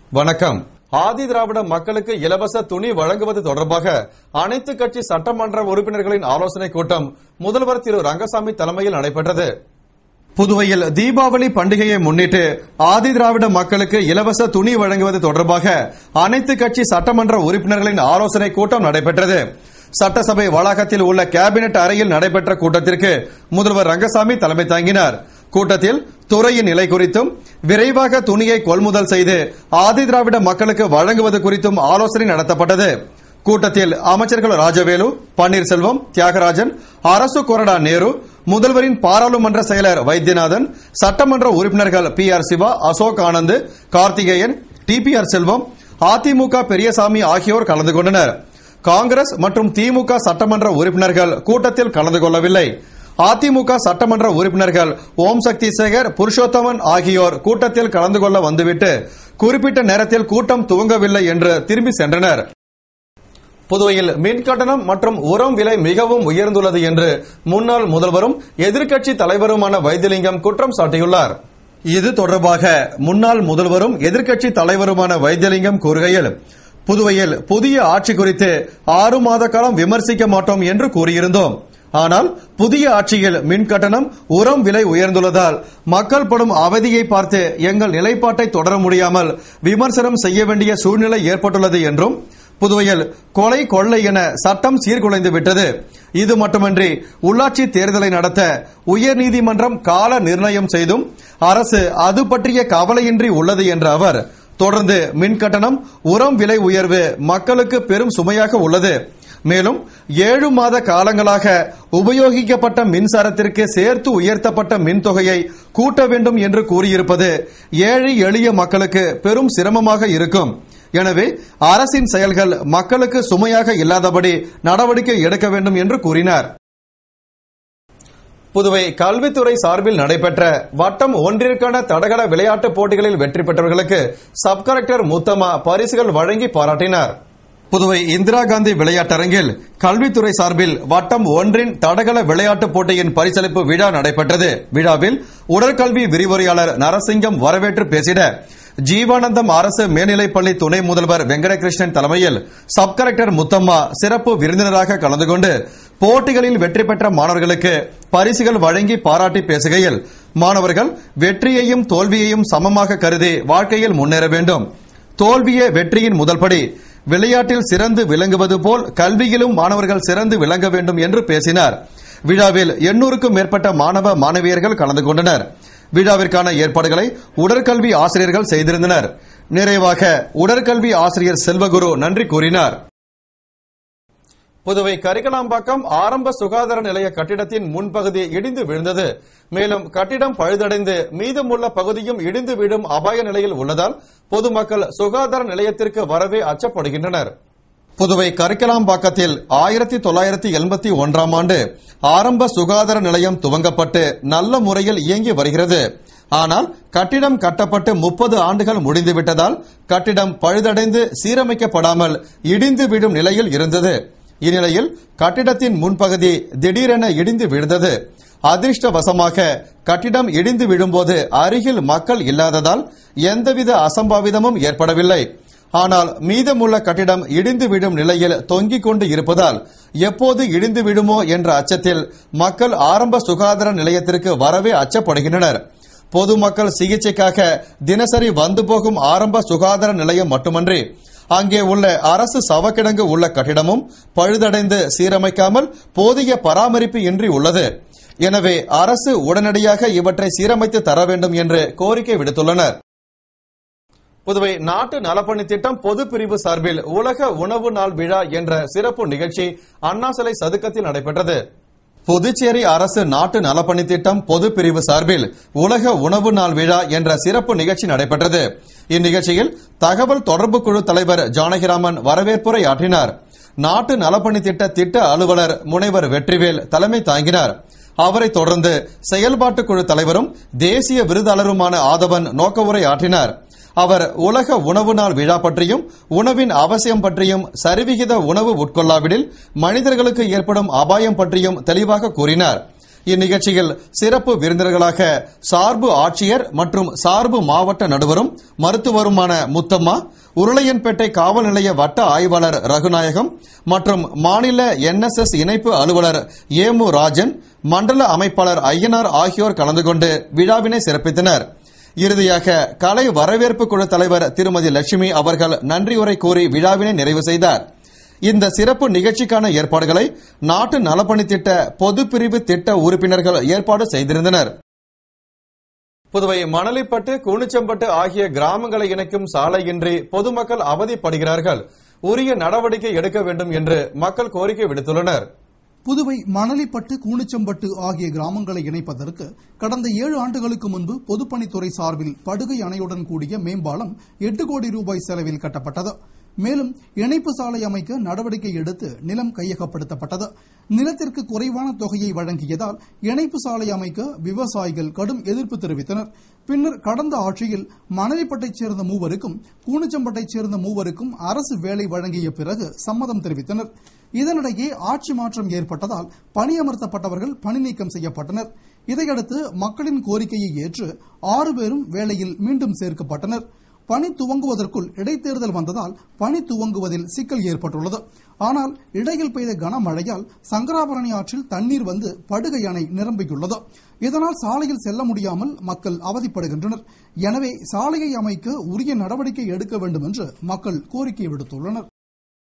வணக்கம். ஆதி திராவிட மக்களுக்கு இலவச துணி வழங்குவது தொடர்பாக அனைத்து கட்சி சட்டமன்ற உறுப்பினர்களின் ஆலோசனைக் கூட்டம் முதல்வர் திரு ரங்கசாமி தலைமையில் நடைபெற்றது. புதுவையில் தீபாவளி பண்டிகையை முன்னிட்டு ஆதி திராவிட மக்களுக்கு இலவச துணி வழங்குவது தொடர்பாக அனைத்து கட்சி சட்டமன்ற உறுப்பினர்களின் ஆலோசனைக் கூட்டம் நடைபெற்றது. சட்டசபை வளாகத்தில் உள்ள கேபினெட் அறையில் நடைபெற்ற கூட்டத்திற்கு முதல்வர் ரங்கசாமி தலைமை தாங்கினார். கூட்டத்தில் துறையின் நிலை குறித்தும் விரைவாக துணியை கொள்முதல் செய்து ஆதி திராவிட மக்களுக்கு வழங்குவது குறித்தும் ஆலோசனை நடத்தப்பட்டது. கூட்டத்தில் அமைச்சர்கள் ராஜவேலு, பன்னீர்செல்வம், தியாகராஜன், அரசு கொறடா நேரு, முதல்வரின் பாராளுமன்ற செயலர் வைத்தியநாதன், சட்டமன்ற உறுப்பினர்கள் PR சிவா, அசோக் ஆனந்த், கார்த்திகேயன், TPR செல்வம், அதிமுக பெரியசாமி ஆகியோர் கலந்து கொண்டனர். காங்கிரஸ் மற்றும் திமுக சட்டமன்ற உறுப்பினர்கள் கூட்டத்தில் கலந்து கொள்ளவில்லை. அதிமுக சட்டமன்ற உறுப்பினர்கள் ஓம் சக்தி சேகர், புருஷோத்தமன் ஆகியோர் கூட்டத்தில் கலந்து கொள்ள வந்துவிட்டு குறிப்பிட்ட நேரத்தில் கூட்டம் துவங்கவில்லை என்று திரும்பி சென்றனர். புதுவையில் மின் கட்டணம் மற்றும் உரம் விலை மிகவும் உயர்ந்துள்ளது என்று முன்னாள் முதல்வரும் எதிர்க்கட்சி தலைவருமான வைத்திலிங்கம் குற்றம் சாட்டியுள்ளார். இது தொடர்பாக முன்னாள் முதல்வரும் எதிர்க்கட்சி தலைவருமான வைத்திலிங்கம் கூறுகையில், புதுவையில் புதிய ஆட்சி குறித்து 6 மாத காலம் விமர்சிக்க மாட்டோம் என்று கூறியிருந்தோம். ஆனால் புதிய ஆட்சியில் மின் கட்டணம், உரம் விலை உயர்ந்துள்ளதால் மக்கள் படும் அவதியை பார்த்து எங்கள் நிலைப்பாட்டை தொடர முடியாமல் விமர்சனம் செய்ய வேண்டிய சூழ்நிலை ஏற்பட்டுள்ளது என்றும், புதுவையில் கொலை கொள்ளை என சட்டம் சீர்குலைந்து விட்டது. இது மட்டுமன்றி உள்ளாட்சி தேர்தலை நடத்த உயர்நீதிமன்றம் கால நிர்ணயம் செய்தும் அரசு அது பற்றிய கவலையின்றி உள்ளது என்ற அவர் தொடர்ந்து மின் கட்டணம், உரம் விலை உயர்வு மக்களுக்கு பெரும் சுமையாக உள்ளது. மேலும் 7 மாத காலங்களாக உபயோகிக்கப்பட்ட மின்சாரத்திற்கு சேர்த்து உயர்த்தப்பட்ட மின் தொகையை கூட்ட வேண்டும் என்று கூறியிருப்பது ஏழை எளிய மக்களுக்கு பெரும் சிரமமாக இருக்கும். எனவே அரசின் செயல்கள் மக்களுக்கு சுமையாக இல்லாதபடி நடவடிக்கை எடுக்க வேண்டும் என்று கூறினார். புதுவை கல்வித்துறை சார்பில் நடைபெற்ற வட்டம் 1ற்கான தடகள விளையாட்டுப் போட்டிகளில் வெற்றி பெற்றவர்களுக்கு சப் கலெக்டர் முத்தம்மா பரிசுகள் வழங்கி பாராட்டினார். புதுவை இந்திரா காந்தி விளையாட்டரங்கில் கல்வித்துறை சார்பில் வட்டம் 1ன் தடகள விளையாட்டுப் போட்டியின் பரிசளிப்பு விழா நடைபெற்றது. விழாவில் உடற்கல்வி விரிவுரையாளர் நரசிங்கம் வரவேற்று பேசிட, ஜீவானந்தம் அரசு மேல்நிலைப்பள்ளி துணை முதல்வர் வெங்கடகிருஷ்ணன் தலைமையில் சப் கலெக்டர் முத்தம்மா சிறப்பு விருந்தினராக கலந்து கொண்டு போட்டிகளில் வெற்றி பெற்ற மாணவர்களுக்கு பரிசுகள் வழங்கி பாராட்டி பேசுகையில், மாணவர்கள் வெற்றியையும் தோல்வியையும் சமமாக கருதி வாழ்க்கையில் முன்னேற வேண்டும். தோல்வியே வெற்றியின் முதல் படி. விளையாட்டில் சிறந்து விளங்குவது போல் கல்வியிலும் மாணவர்கள் சிறந்து விளங்க வேண்டும் என்று பேசினார். விழாவில் 800க்கும் மேற்பட்ட மாணவ மாணவியர்கள் கலந்து கொண்டனர். விழாவிற்கான ஏற்பாடுகளை உடற்கல்வி ஆசிரியர்கள் செய்திருந்தனர். நிறைவாக உடற்கல்வி ஆசிரியர் செல்வகுரு நன்றி கூறினார். புதுவை கரிக்கலாம்பாக்கம் ஆரம்ப சுகாதார நிலைய கட்டிடத்தின் முன்பகுதி இடிந்து விழுந்தது. மேலும் கட்டிடம் பழுதடைந்து மீதமுள்ள பகுதியும் இடிந்து விடும் அபாய நிலையில் உள்ளதால் பொதுமக்கள் சுகாதார நிலையத்திற்கு வரவே அச்சப்படுகின்றனர். புதுவை கரிக்கலாம்பாக்கத்தில் 1981ஆம் ஆண்டு ஆரம்ப சுகாதார நிலையம் துவங்கப்பட்டு நல்ல முறையில் இயங்கி வருகிறது. ஆனால் கட்டிடம் கட்டப்பட்டு 30 ஆண்டுகள் முடிந்துவிட்டதால் கட்டிடம் பழுதடைந்து சீரமைக்கப்படாமல் இடிந்து விடும் நிலையில் இருந்தது. இந்நிலையில் கட்டிடத்தின் முன்பகுதி திடீரென இடிந்து விழுந்தது. அதிர்ஷ்டவசமாக கட்டிடம் இடிந்து விழும்போது அருகில் மக்கள் இல்லாததால் எந்தவித அசம்பாவிதமும் ஏற்படவில்லை. ஆனால் மீதமுள்ள கட்டிடம் இடிந்து விடும் நிலையில் தொங்கிக் கொண்டு இருப்பதால் எப்போது இடிந்து விடுமோ என்ற அச்சத்தில் மக்கள் ஆரம்ப சுகாதார நிலையத்திற்கு வரவே அச்சப்படுகின்றனர். பொதுமக்கள் சிகிச்சைக்காக தினசரி வந்து போகும் ஆரம்ப சுகாதார நிலையம் மட்டுமன்றி அங்கே உள்ள அரசு சவக்கிடங்கு உள்ள கட்டிடமும் பழுதடைந்து சீரமைக்காமல் போதிய பராமரிப்பு இன்றி உள்ளது. எனவே அரசு உடனடியாக இவற்றை சீரமைத்து தர வேண்டும் என்று கோரிக்கை விடுத்துள்ளனர். புதுவை நாட்டு நலப்பணி திட்டம் பொது பிரிவு சார்பில் உலக உணவு நாள் விழா என்ற சிறப்பு நிகழ்ச்சி அண்ணா சிலை சதுக்கத்தில் நடைபெற்றது. புதுச்சேரி அரசு நாட்டு நலப்பணி திட்டம் பொது பிரிவு சார்பில் உலக உணவு நாள் விழா என்ற சிறப்பு நிகழ்ச்சி நடைபெற்றது. இந்நிகழ்ச்சியில் தகவல் தொடர்பு குழு தலைவர் ஜானகிராமன் வரவேற்புரை ஆற்றினார். நாட்டு நலப்பணி திட்ட அலுவலர் முனைவர் வெற்றிவேல் தலைமை தாங்கினார். அவரை தொடர்ந்து செயல்பாட்டு குழு தலைவரும் தேசிய விருதாளருமான ஆதவன் நோக்க உரை ஆற்றினார். அவர் உலக உணவு நாள் விழா பற்றியும் உணவின் அவசியம் பற்றியும் சரிவிகித உணவு உட்கொள்ளாவிடில் மனிதர்களுக்கு ஏற்படும் அபாயம் பற்றியும் தெளிவாக கூறினார். இந்நிகழ்ச்சியில் சிறப்பு விருந்தினர்களாக சார்பு ஆட்சியர் மற்றும் சார்பு மாவட்ட நடுவரும் மருத்துவருமான முத்தம்மா, உருளையன்பேட்டை காவல் நிலைய வட்ட ஆய்வாளர் ரகுநாயகம் மற்றும் மாநில NSS இணைப்பு அலுவலர் ஏமு ராஜன், மண்டல அமைப்பாளர் ஐயனார் ஆகியோர் கலந்து கொண்டு விழாவினை சிறப்பித்தனர். இறுதியாக கலை வரவேற்பு குழு தலைவர் திருமதி லட்சுமி அவர்கள் நன்றியுரை கூறி விழாவினை நிறைவு செய்தார். இந்த சிறப்பு நிகழ்ச்சிக்கான ஏற்பாடுகளை நாட்டு நலப்பணித்திட்ட பொதுப்பிரிவு திட்ட உறுப்பினர்கள் ஏற்பாடு செய்திருந்தனர். புதுவை மணலிப்பட்டு, கூனிச்சம்பட்டு ஆகிய கிராமங்களை இணைக்கும் சாலையின்றி பொதுமக்கள் அவதிப்படுகிறார்கள். உரிய நடவடிக்கை எடுக்க வேண்டும் என்று மக்கள் கோரிக்கை விடுத்துள்ளனர். புதுவை மணலிப்பட்டு, கூனிச்சம்பட்டு ஆகிய கிராமங்களை இணைப்பதற்கு கடந்த 7 ஆண்டுகளுக்கு முன்பு பொதுப்பணித்துறை சார்பில் படுகை அணையுடன் கூடிய மேம்பாலம் 8 கோடி ரூபாய் செலவில் கட்டப்பட்டது. மேலும் இணைப்பு சாலை அமைக்க நடவடிக்கை எடுத்து நிலம் கையகப்படுத்தப்பட்டது. நிலத்திற்கு குறைவான தொகையை வழங்கியதால் இணைப்பு சாலை அமைக்க விவசாயிகள் கடும் எதிர்ப்பு தெரிவித்தனர். பின்னர் கடந்த ஆட்சியில் மணலிப்பட்டைச் சேர்ந்த 3 கூனிச்சம்பட்டைச் சேர்ந்த 3 அரசு வேலை வழங்கிய பிறகு சம்மதம் தெரிவித்தனர். இதனிடையே ஆட்சி மாற்றம் ஏற்பட்டதால் பணியமர்த்தப்பட்டவர்கள் பணி நீக்கம் செய்யப்பட்டனர். இதையடுத்து மக்களின் கோரிக்கையை ஏற்று 6 பேரும் வேலையில் மீண்டும் சேர்க்கப்பட்டனர். பணி துவங்குவதற்குள் இடைத்தேர்தல் வந்ததால் பணி துவங்குவதில் சிக்கல் ஏற்பட்டுள்ளது. ஆனால் இடையில் பெய்த கனமழையால் சங்கராபரணி ஆற்றில் தண்ணீர் வந்து படுகை அணை நிரம்பியுள்ளது. இதனால் சாலையில் செல்ல முடியாமல் மக்கள் அவதிப்படுகின்றனர். எனவே சாலையை அமைக்க உரிய நடவடிக்கை எடுக்க வேண்டும் என்று மக்கள் கோரிக்கை விடுத்துள்ளனர்.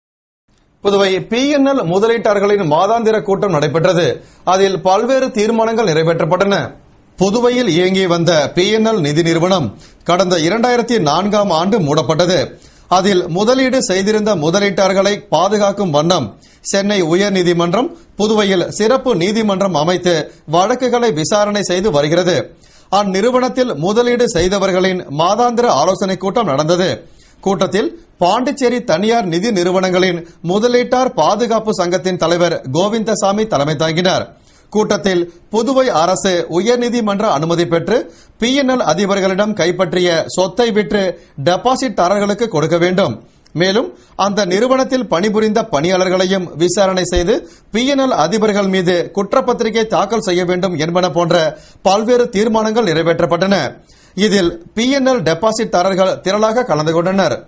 புதுவை PNL முதலீட்டாளர்களின் மாதாந்திர கூட்டம் நடைபெற்றது. அதில் பல்வேறு தீர்மானங்கள் நிறைவேற்றப்பட்டன. புதுவையில் இயங்கி வந்த PNL நிதி நிறுவனம் கடந்த 2004ஆம் ஆண்டு மூடப்பட்டது. அதில் முதலீடு செய்திருந்த முதலீட்டாளர்களை பாதுகாக்கும் வண்ணம் சென்னை உயர்நீதிமன்றம் புதுவையில் சிறப்பு நீதிமன்றம் அமைத்து வழக்குகளை விசாரணை செய்து வருகிறது. அந்நிறுவனத்தில் முதலீடு செய்தவர்களின் மாதாந்திர ஆலோசனைக் கூட்டம் நடந்தது. கூட்டத்தில் பாண்டிச்சேரி தனியார் நிதி நிறுவனங்களின் முதலீட்டார் பாதுகாப்பு சங்கத்தின் தலைவர் கோவிந்தசாமி தலைமை தாங்கினார். கூட்டத்தில் புதுவை அரசு உயர்நீதிமன்ற அனுமதி பெற்று PNL அதிபர்களிடம் கைப்பற்றிய சொத்தை விற்று டெபாசிட்டாரர்களுக்கு கொடுக்க வேண்டும். மேலும் அந்த நிறுவனத்தில் பணிபுரிந்த பணியாளர்களையும் விசாரணை செய்து PNL அதிபர்கள் மீது குற்றப்பத்திரிகை தாக்கல் செய்ய வேண்டும் என்பன போன்ற பல்வேறு தீர்மானங்கள் நிறைவேற்றப்பட்டன. இதில் PNL டெபாசிட்டாரர்கள் திரளாக கலந்து கொண்டனர்.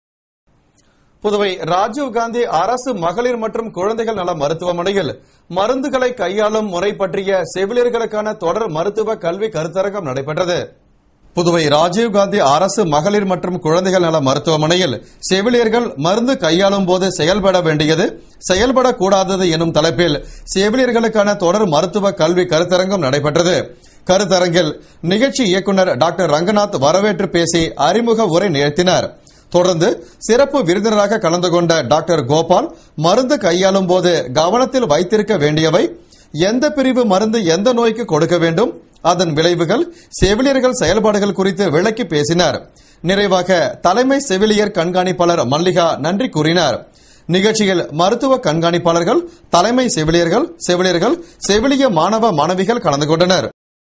புதுவை ராஜீவ்காந்தி அரசு மகளிர் மற்றும் குழந்தைகள் நல மருத்துவமனையில் மருந்துகளை கையாளும் முறை பற்றிய செவிலியர்களுக்கான தொடர் மருத்துவ கல்வி கருத்தரங்கம் நடைபெற்றது. புதுவை ராஜீவ்காந்தி அரசு மகளிர் மற்றும் குழந்தைகள் நல மருத்துவமனையில் செவிலியர்கள் மருந்து கையாளும் போது செயல்பட வேண்டியது, செயல்படக்கூடாதது எனும் தலைப்பில் செவிலியர்களுக்கான தொடர் மருத்துவ கல்வி கருத்தரங்கம் நடைபெற்றது. கருத்தரங்கில் நிகழ்ச்சி இயக்குநர் டாக்டர் ரங்கநாத் வரவேற்று பேசி அறிமுக உரை நிகழ்த்தினார். தொடர்ந்து சிறப்பு விருந்தினராக கலந்து கொண்ட டாக்டர் கோபால் மருந்து கையாளும் போது கவனத்தில் வைத்திருக்க வேண்டியவை, எந்த பிரிவு மருந்து எந்த நோய்க்கு கொடுக்க வேண்டும், அதன் விளைவுகள், செவிலியர்கள் செயல்பாடுகள் குறித்து விளக்கி பேசினார். நிறைவாக தலைமை செவிலியர் கண்காணிப்பாளர் மல்லிகா நன்றி கூறினார். நிகழ்ச்சியில் மருத்துவ கண்காணிப்பாளர்கள், தலைமை செவிலியர்கள், செவிலிய மாணவ மாணவிகள் கலந்து கொண்டனர்.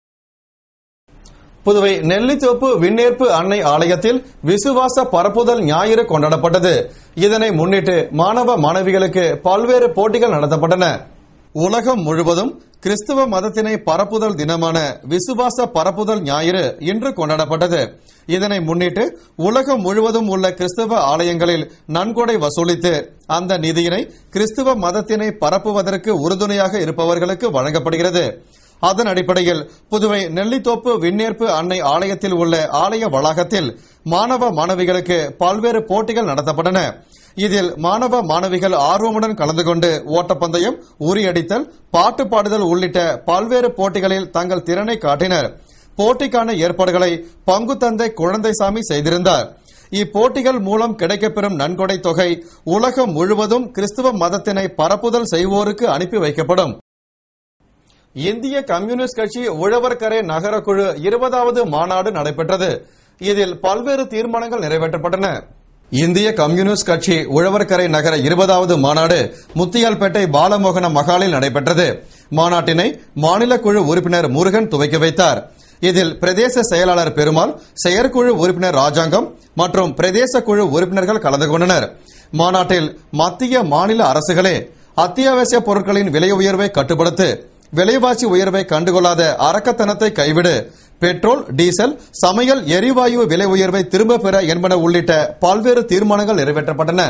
புதுவை நெல்லித்தோப்பு விண்ணேற்பு அன்னை ஆலயத்தில் விசுவாச பரப்புதல் ஞாயிறு கொண்டாடப்பட்டது. இதனை முன்னிட்டு மாணவ மாணவிகளுக்கு பல்வேறு போட்டிகள் நடத்தப்பட்டன. உலகம் முழுவதும் கிறிஸ்துவ மதத்தினை பரப்புதல் தினமான விசுவாச பரப்புதல் ஞாயிறு இன்று கொண்டாடப்பட்டது. இதனை முன்னிட்டு உலகம் முழுவதும் உள்ள கிறிஸ்தவ ஆலயங்களில் நன்கொடை வசூலித்து அந்த நிதியினை கிறிஸ்துவ மதத்தினை பரப்புவதற்கு உறுதுணையாக இருப்பவர்களுக்கு வழங்கப்படுகிறது. அதன் அடிப்படையில் புதுவை நெல்லித்தோப்பு விண்ணேற்பு அன்னை ஆலயத்தில் உள்ள ஆலய வளாகத்தில் மாணவ மாணவிகளுக்கு பல்வேறு போட்டிகள் நடத்தப்பட்டன. இதில் மாணவ மாணவிகள் ஆர்வமுடன் கலந்து கொண்டு ஓட்டப்பந்தயம், உரியடித்தல், பாட்டு பாடுதல் உள்ளிட்ட பல்வேறு போட்டிகளில் தங்கள் திறனை காட்டினர். போட்டிக்கான ஏற்பாடுகளை பங்கு தந்தை குழந்தைசாமி செய்திருந்தார். இப்போட்டிகள் மூலம் கிடைக்கப்பெறும் நன்கொடை தொகை உலகம் முழுவதும் கிறிஸ்துவ மதத்தினை பரப்புதல் செய்வோருக்கு அனுப்பி வைக்கப்படும். இந்திய கம்யூனிஸ்ட் கட்சி உழவர்கரை நகரக்குழு 20வது மாநாடு நடைபெற்றது. இதில் பல்வேறு தீர்மானங்கள் நிறைவேற்றப்பட்டன. இந்திய கம்யூனிஸ்ட் கட்சி உழவர்கரை நகர 20வது மாநாடு முத்தியால்பேட்டை பாலமோகன மகாலில் நடைபெற்றது. மாநாட்டினை மாநில குழு உறுப்பினர் முருகன் துவக்கி வைத்தார். இதில் பிரதேச செயலாளர் பெருமாள், செயற்குழு உறுப்பினர் ராஜாங்கம் மற்றும் பிரதேச குழு உறுப்பினர்கள் கலந்து கொண்டனர். மாநாட்டில் மத்திய மாநில அரசுகளே அத்தியாவசிய பொருட்களின் விலை உயர்வை கட்டுப்படுத்த விலைவாசி உயர்வை கண்டுகொள்ளாத அரக்கத்தனத்தை கைவிடு, பெட்ரோல், டீசல், சமையல் எரிவாயு விலை உயர்வை திரும்ப பெற என்பன உள்ளிட்ட பல்வேறு தீர்மானங்கள் நிறைவேற்றப்பட்டன.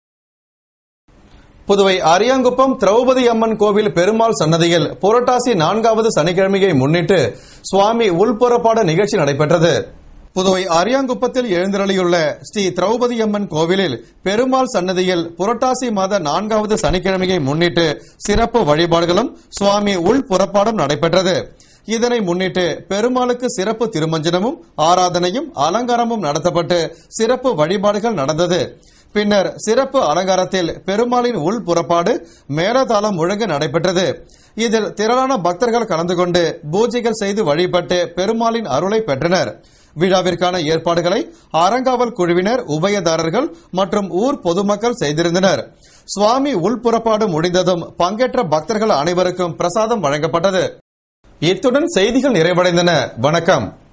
புதுவை அரியாங்குப்பம் திரௌபதி அம்மன் கோவில் பெருமாள் சன்னதியில் புரட்டாசி 4வது சனிக்கிழமையை முன்னிட்டு சுவாமி உள்புறப்பாடு நிகழ்ச்சி நடைபெற்றது. புதுவை அரியாங்குப்பத்தில் எழுந்தருளியுள்ள ஸ்ரீ திரௌபதி அம்மன் கோவிலில் பெருமாள் சன்னதியில் புரட்டாசி மாத 4வது சனிக்கிழமையை முன்னிட்டு சிறப்பு வழிபாடுகளும் சுவாமி உள்புறப்பாடும் நடைபெற்றது. இதனை முன்னிட்டு பெருமாளுக்கு சிறப்பு திருமஞ்சனமும் ஆராதனையும் அலங்காரமும் நடத்தப்பட்டு சிறப்பு வழிபாடுகள் நடந்தது. பின்னர் சிறப்பு அலங்காரத்தில் பெருமாளின் உள் புறப்பாடு மேலதாளம் முழங்க நடைபெற்றது. இதில் திரளான பக்தர்கள் கலந்து கொண்டு பூஜைகள் செய்து வழிபட்டு பெருமாளின் அருளை பெற்றனர். விழாவிற்கான ஏற்பாடுகளை அறங்காவல் குழுவினர், உபயதாரர்கள் மற்றும் ஊர் பொதுமக்கள் செய்திருந்தனர். சுவாமி உள்புறப்பாடு முடிந்ததும் பங்கேற்ற பக்தர்கள் அனைவருக்கும் பிரசாதம் வழங்கப்பட்டது. இத்துடன் செய்திகள் நிறைவடைந்தன. வணக்கம்.